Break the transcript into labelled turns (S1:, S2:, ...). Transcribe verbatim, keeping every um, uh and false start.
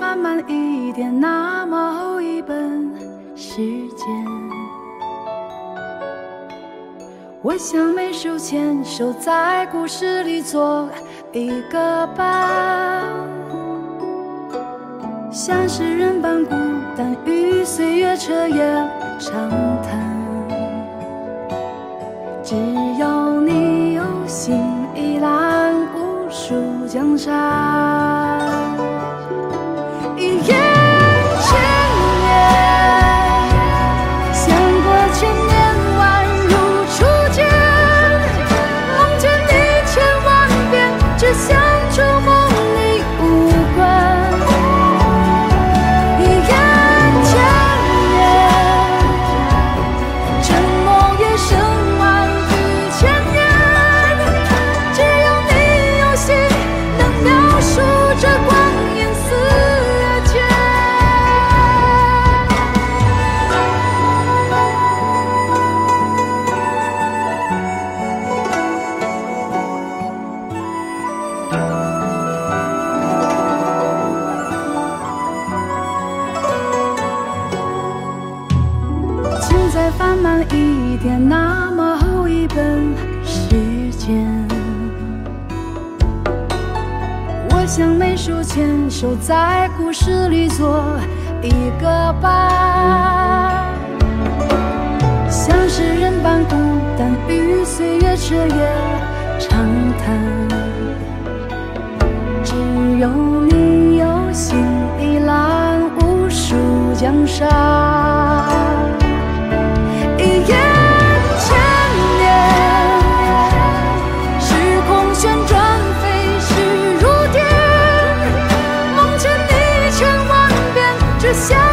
S1: 翻慢一点，那么厚一本时间。我想每手牵手，在故事里做一个伴，像是人般孤单，与岁月彻夜长谈。只要你有心，一览无数江山。一眼千年，相隔千年，宛如初见。梦见你千万遍，只想触摸你无关。一眼千年，沉默也胜万语千言。只有你有心，能描述这光阴似月间。请再翻慢一点，那么厚一本时间。我想每手牵手，在故事里做一个伴，像是人般孤单，与岁月彻夜长谈。只有你有心，一览无数江山。一眼千年，时空旋转，飞逝如电。梦见你千万遍，只想